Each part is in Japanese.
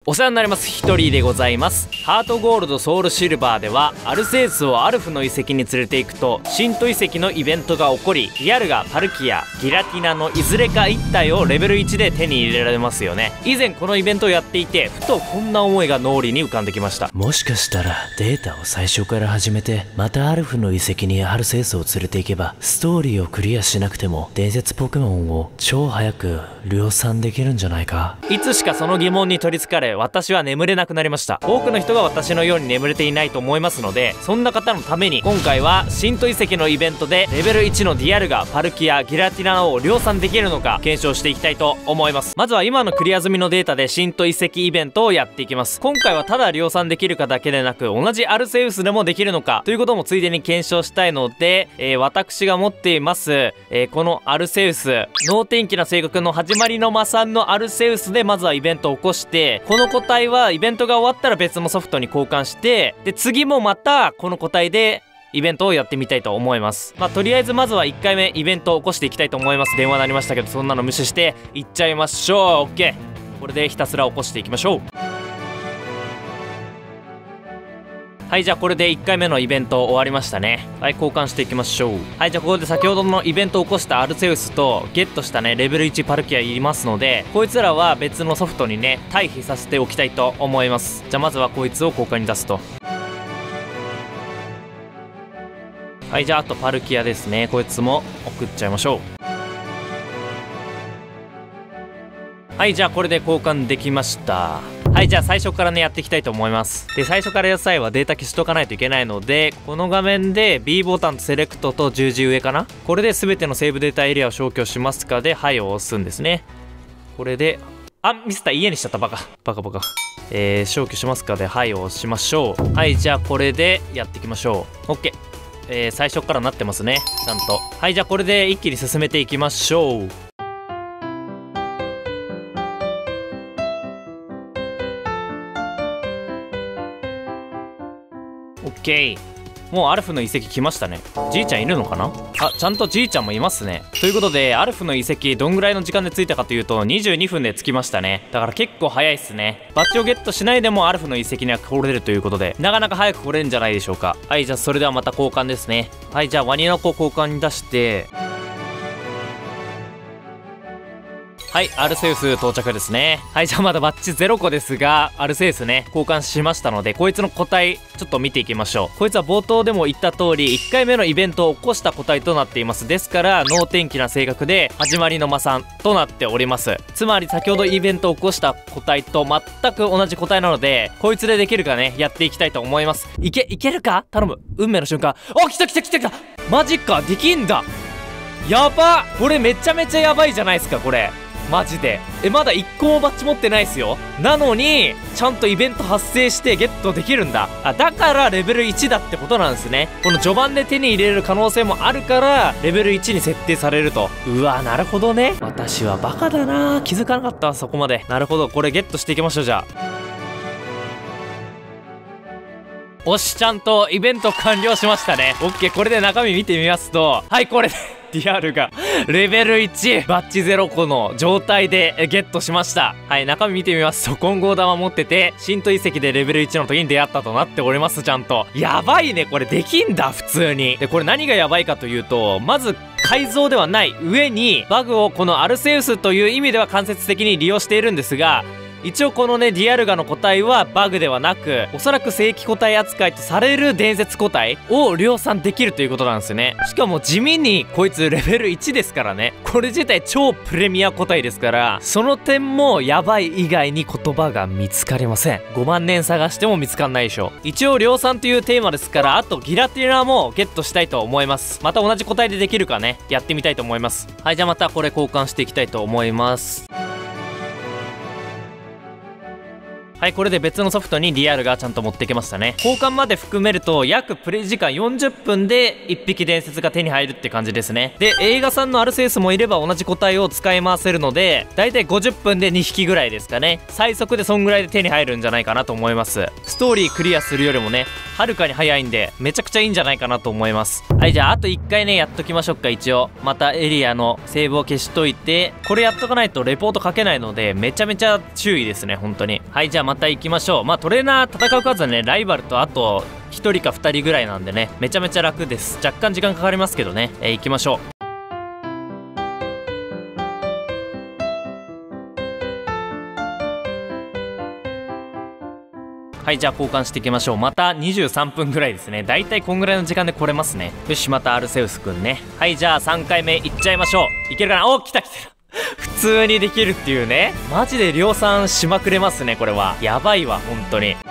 お世話になります。ヒトリーでございます。ハートゴールドソウルシルバーではアルセウスをアルフの遺跡に連れて行くとシント遺跡のイベントが起こり、リアルがパルキア、ギラティナのいずれか1体をレベル1で手に入れられますよね。以前このイベントをやっていて、ふとこんな思いが脳裏に浮かんできました。 もしかしたらデータを最初から始めて、またアルフの遺跡にアルセウスを連れて行けば、ストーリーをクリアしなくても伝説ポケモンを超早く量産できるんじゃないか。 いつしかその疑問に取りつかれ、私は眠れなくなりました。多くの人が私のように眠れていないと思いますので、そんな方のために今回はシント遺跡のイベントでレベル1のディアルガ、パルキア、ギラティナを量産できるのか検証していきたいと思います。まずは今のクリア済みのデータでシント遺跡イベントをやっていきます。今回はただ量産できるかだけでなく、同じアルセウスでもできるのかということもついでに検証したいので、私が持っています、このアルセウス、能天気な性格の始まりの魔さんのアルセウスでまずはイベントを起こして、この個体はイベントが終わったら別のソフトに交換して、で次もまたこの個体でイベントをやってみたいと思います。とりあえずまずは1回目イベントを起こしていきたいと思います。電話鳴りましたけど、そんなの無視していっちゃいましょう。 OK、 これでひたすら起こしていきましょう。はい、じゃあこれで1回目のイベント終わりましたね。はい、交換していきましょう。はい、じゃあここで先ほどのイベントを起こしたアルセウスとゲットしたねレベル1パルキアいますので、こいつらは別のソフトにね退避させておきたいと思います。じゃあまずはこいつを交換に出すと。はい、じゃああとパルキアですね、こいつも送っちゃいましょう。はい、じゃあこれで交換できました。はい、じゃあ最初からねやっていきたいと思います。で、最初からやる際はデータ消しとかないといけないので、この画面で B ボタンとセレクトと十字上かな、これで全てのセーブデータエリアを消去しますかで、はいを押すんですね。これでミスった、家にしちゃった。バカ消去しますかで、はいを押しましょう。はい、じゃあこれでやっていきましょう。 OK、最初からなってますね、ちゃんと。はい、じゃあこれで一気に進めていきましょう。オッケー、もうアルフの遺跡来ましたね。じいちゃんいるのかな。ちゃんとじいちゃんもいますね。ということでアルフの遺跡どんぐらいの時間で着いたかというと22分で着きましたね。だから結構早いっすね。バッジをゲットしないでもアルフの遺跡には来れるということで、なかなか早く来れるんじゃないでしょうか。はい、じゃあそれではまた交換ですね。はい、じゃあワニの子交換に出して、はい、アルセウス到着ですね。はい、じゃあまだバッチ0個ですが、アルセウスね交換しましたので、こいつの個体ちょっと見ていきましょう。こいつは冒頭でも言った通り1回目のイベントを起こした個体となっています。ですから能天気な性格で始まりの魔さんとなっております。つまり先ほどイベントを起こした個体と全く同じ個体なので、こいつでできるかねやっていきたいと思います。いけるか、頼む、運命の瞬間。来たマジか、できんだ。やば、これめちゃめちゃやばいじゃないですか、これマジで。まだ1個もバッジ持ってないですよ。なのにちゃんとイベント発生してゲットできるんだ。だからレベル1だってことなんですね。この序盤で手に入れる可能性もあるからレベル1に設定されると。うわ、なるほどね。私はバカだな、気づかなかった、そこまで。なるほど、これゲットしていきましょう。じゃあおし、ちゃんとイベント完了しましたね。オッケー、これで中身見てみますと、はい、これディアルがレベル1バッジ0個の状態でゲットしました。はい、中身見てみますと金剛玉持ってて、シント遺跡でレベル1の時に出会ったとなっております。ちゃんとやばいね、これできんだ普通に。で、これ何がやばいかというと、まず改造ではない上にバグをこのアルセウスという意味では間接的に利用しているんですが、一応このねディアルガの個体はバグではなく、おそらく正規個体扱いとされる伝説個体を量産できるということなんですよね。しかも地味にこいつレベル1ですからね。これ自体超プレミア個体ですから、その点もやばい以外に言葉が見つかりません。5万年探しても見つかんないでしょ。一応量産というテーマですから、あとギラティナもゲットしたいと思います。また同じ個体でできるかねやってみたいと思います。はい、じゃあまたこれ交換していきたいと思います。はい、これで別のソフトにリアルがちゃんと持ってきましたね。交換まで含めると約プレイ時間40分で1匹伝説が手に入るって感じですね。で、映画産のアルセウスもいれば同じ個体を使い回せるので、だいたい50分で2匹ぐらいですかね。最速でそんぐらいで手に入るんじゃないかなと思います。ストーリークリアするよりもねはるかに早いんで、めちゃくちゃいいんじゃないかなと思います。はい、じゃああと1回ねやっときましょうか。一応またエリアのセーブを消しといて、これやっとかないとレポート書けないので、めちゃめちゃ注意ですね、本当に。はい、じゃあまた行きましょう。まあトレーナー戦う数はね、ライバルとあと1人か2人ぐらいなんでね、めちゃめちゃ楽です。若干時間かかりますけどね、行きましょう。はい、じゃあ交換していきましょう。また23分ぐらいですね。だいたいこんぐらいの時間で来れますね。よし、またアルセウスくんね。はい、じゃあ3回目いっちゃいましょう。いけるかな。お、来た来た普通にできるっていうね。マジで量産しまくれますね、これは。やばいわ、本当に。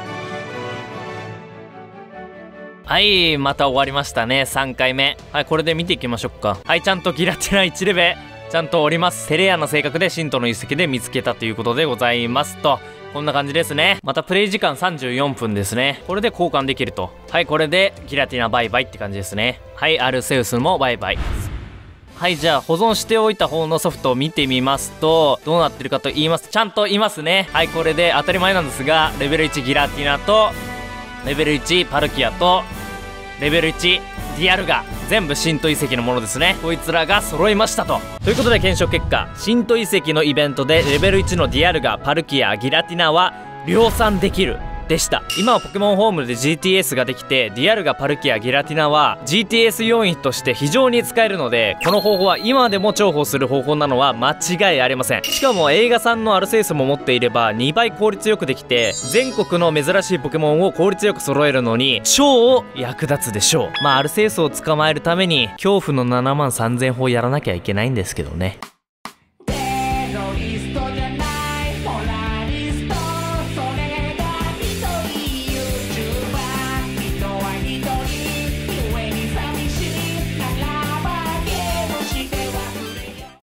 はい、また終わりましたね。3回目。はい、これで見ていきましょうか。はい、ちゃんとギラティナ1レベちゃんとおります。テレアの性格で信徒の遺跡で見つけたということでございますと。こんな感じですね。またプレイ時間34分ですね。これで交換できると。はい、これでギラティナバイバイって感じですね。はい、アルセウスもバイバイ。はい、じゃあ保存しておいた方のソフトを見てみますと、どうなってるかと言いますと、ちゃんといますね。はい、これで当たり前なんですが、レベル1ギラティナとレベル1パルキアとレベル1ディアルガ、全部神都遺跡のものですね。こいつらが揃いましたということで、検証結果、神都遺跡のイベントでレベル1のディアルガ、パルキア、ギラティナは量産できるでした。今はポケモンホームで GTS ができて、ディアルガ、パルキア、ギラティナは GTS 要員として非常に使えるので、この方法は今でも重宝する方法なのは間違いありません。しかも映画産のアルセウスも持っていれば2倍効率よくできて、全国の珍しいポケモンを効率よく揃えるのに超役立つでしょう。まあアルセウスを捕まえるために恐怖の73000歩やらなきゃいけないんですけどね。テロリストじゃない